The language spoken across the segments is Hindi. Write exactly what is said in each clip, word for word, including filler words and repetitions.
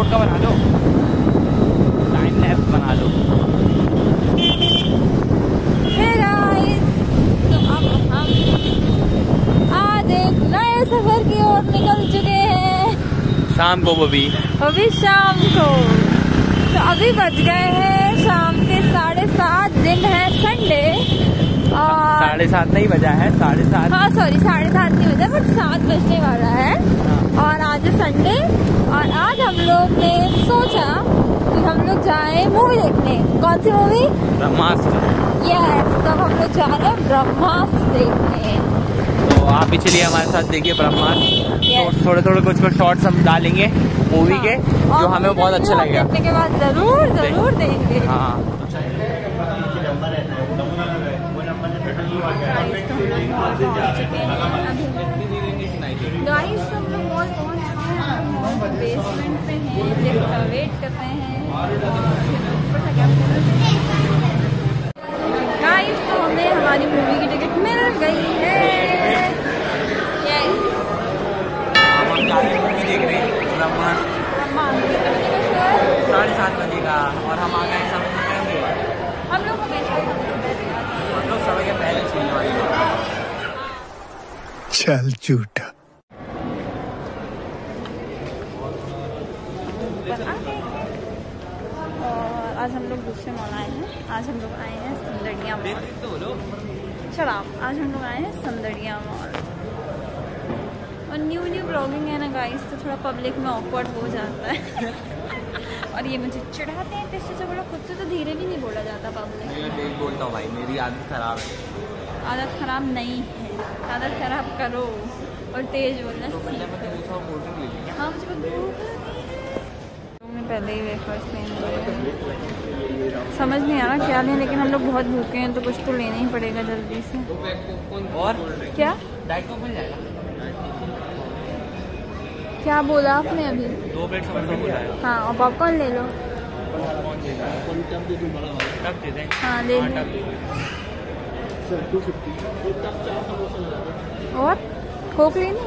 रोड का बना लो, टाइम लैप्स बना लो। हे गाइस, तो अब हम आज एक नए सफर की ओर निकल चुके हैं। शाम को अभी अभी शाम को तो अभी बज गए हैं शाम के साढ़े सात। दिन है संडे और साढ़े सात नहीं बजा है, साढ़े सात। हाँ सॉरी साढ़े सात नहीं बजा, बट सात बजने वाला है। और आज है संडे और आज हम लोग ने सोचा कि हम लोग जाए मूवी देखने। कौन सी मूवी? ब्रह्मास्त्र। यस, तो हम लोग जा रहे हैं ब्रह्मास्त्र देखने। तो आप भी चलिए हमारे साथ, देखिए ब्रह्मास्त्र। Yes. तो थोड़े थोड़े कुछ कुछ शॉर्ट्स हम डालेंगे मूवी के, जो हमें बहुत अच्छा लगेगा। देखने के बाद जरूर जरूर देंगे। हाँ गाइस, तो हम लोग मॉल पहुंच चुके हैं, मॉल बेसमेंट पे हैं, लिफ्ट का वेट कर रहे हैं। गाइस, तो हमें हमारी मूवी की टिकट मिल गई है। यस, हम जा रहे हैं मूवी देख रहे हैं ब्रह्मास्त्र, साढ़े सात बजे का। और हम आ गए समय से पहले। हम लोग हमेशा हम लोग समय के पहले चलने वाले हैं। चल झूठा। और आज हम लोग दूसरे मॉल आए हैं। आज हम लोग आए हैं संदड़िया मॉल। शराब आज हम लोग आए हैं संदड़िया मॉल। और न्यू न्यू ब्लॉगिंग है ना गाइस, तो थोड़ा पब्लिक में ऑकवर्ड हो जाता है। और ये मुझे चिढ़ाते हैं, इससे से बोला खुद से तो धीरे भी नहीं बोला जाता पब्लिक में। मैं बोलता हूँ भाई, मेरी आदत खराब है। आदत खराब नहीं है, आदत खराब करो और तेज बोलना सीखो। हाँ, मुझे भूख लगी है। पहले ही वेफर्स लेने गए, समझ नहीं आ रहा क्या लें, लेकिन हम लोग बहुत भूखे हैं तो कुछ तो लेना ही पड़ेगा जल्दी से। और क्या डाइट को मिल जाएगा? क्या बोला आपने अभी? दो प्लेट समोसा बोला है। हाँ, और पॉपकॉर्न ले लो। टब दे दें? हाँ, ले लो। और कोक लेनी?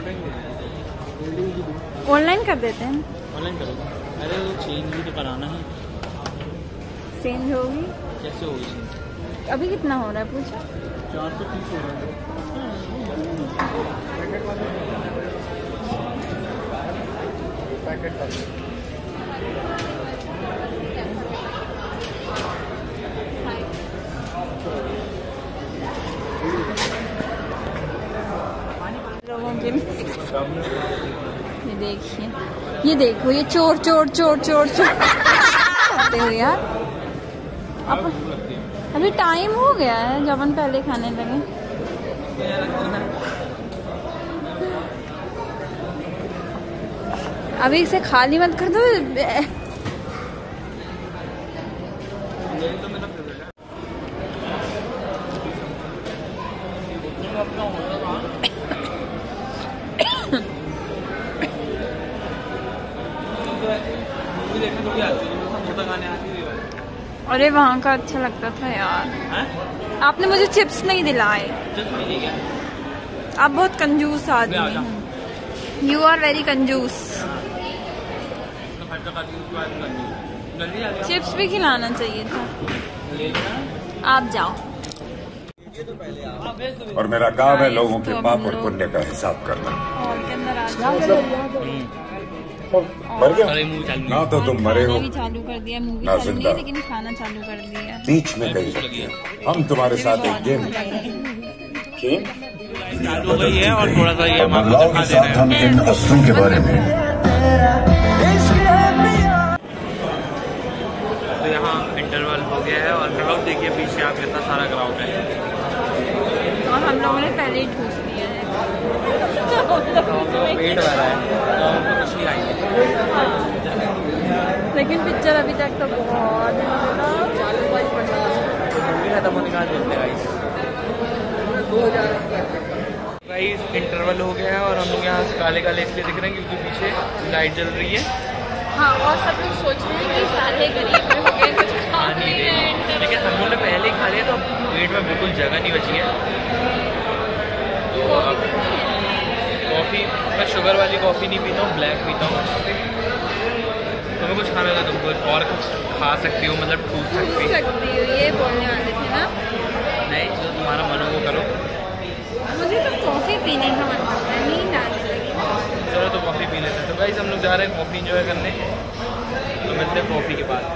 ऑनलाइन कर देते हैं। ऑनलाइन करो। अरे वो चेंज भी तो कराना है। चेंज होगी? कैसे होगी? अभी कितना हो रहा है पूछो? चार सौ तीस हो रहा है। पैकेट लोगों के ये देखिए, ये देखो, ये चोर चोर चोर चोर चोर करते हो यार। अब अभी टाइम हो गया है जब हम पहले खाने लगे। अभी इसे खाली मत कर दो। अरे वहाँ का अच्छा लगता था यार। है? आपने मुझे चिप्स नहीं दिलाए। आप बहुत कंजूस आदमी हैं। यू आर वेरी कंजूस। चिप्स भी खिलाना चाहिए था। आप जाओ। और मेरा काम है लोगों के पाप और पुण्य का हिसाब करना। हॉल के अंदर आ जाओ। मर गया ना तो तुम मरे हो भी चालू कर दिया, मूवी ना चालू जिंदा। नहीं, लेकिन खाना चालू कर दिया। बीच में कहीं सकती है। हम तुम्हारे साथ एक गेम खेल चालू हो गई है और थोड़ा सा ये और बदलाव के साथ हम इन अस्त्रों के बारे में। तो यहाँ इंटरवल हो गया है और क्राउड देखिए पीछे आप कितना सारा क्राउड है। और हम लोगों ने पहले ही ठूस लिया है। पेट भरा है तो हमको कुछ नहीं आएंगे। लेकिन पिक्चर अभी तक तो बहुत खत्म होने का देखते गाइस। इंटरवल हो गया है और हम लोग यहाँ काले काले इसलिए दिख रहे हैं क्योंकि पीछे लाइट जल रही है। हाँ, और सब लोग सोच रहे हैं कि सारे गरीब में हो गए, कुछ खा नहीं रहे हैं। लेकिन हम लोग ने पहले ही खा लिया तो पेट में बिल्कुल जगह नहीं बची है। कॉफ़ी, मैं शुगर वाली कॉफ़ी नहीं पीता हूँ, ब्लैक पीता हूँ। तुम्हें कुछ खाना होगा तुम कुछ और कुछ खा सकती हो, मतलब ठूस सकती सकती हो, ये बोलने वाले थे ना। नहीं, जो तुम्हारा मन हो वो करो। मुझे तो कॉफ़ी पीने का मन करता है, नींद आने लगी। चलो तो कॉफ़ी पी लेते हैं। तो गाइस हम लोग जा रहे हैं कॉफ़ी इंजॉय करने, तो मिलते हैं कॉफ़ी के बाद।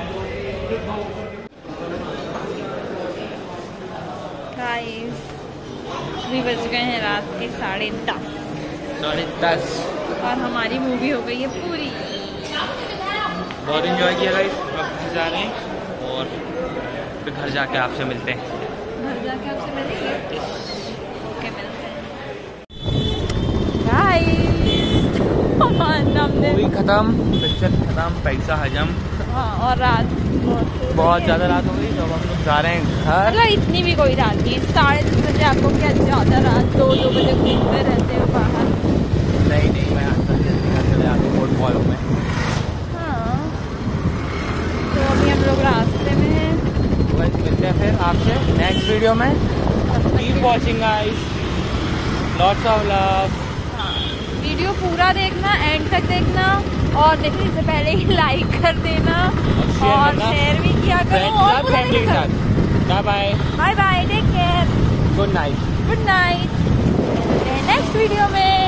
गाइस अभी बज गए हैं रात के साढ़े दस साढ़े दस और हमारी मूवी हो गई है पूरी। बहुत इंजॉय किया गाइस। अब घर जा रहे हैं और फिर घर जाके आपसे मिलते हैं। घर जाके आपसे मिलेंगे। ओके, मिलते हैं गाइस। हमने मूवी खत्म, पिक्चर खत्म, पैसा हजम। हाँ, और रात बहुत बहुत ज़्यादा रात हो गई, तो अब हम लोग जा रहे हैं घर। मतलब इतनी भी कोई रात नहीं, साढ़े दस बजे आपको क्या ज़्यादा रात, दो दो बजे घूमते रहते हो बाहर। नहीं नहीं, मैं आज तक जल्दी घर चले आते हूँ फॉलो में। हाँ, तो अभी हम लोग रास्ते में हैं। बस मिलते हैं फिर आपसे नेक्स्ट वीडियो में। Keep watching guys, lots of love. हाँ, वीडियो पूरा देखना, एंड तक देखना, और देखने से पहले ही लाइक कर देना और शेयर भी किया करो। और फैमिली के साथ। Bye bye bye bye, take care, good night good night. Next video में।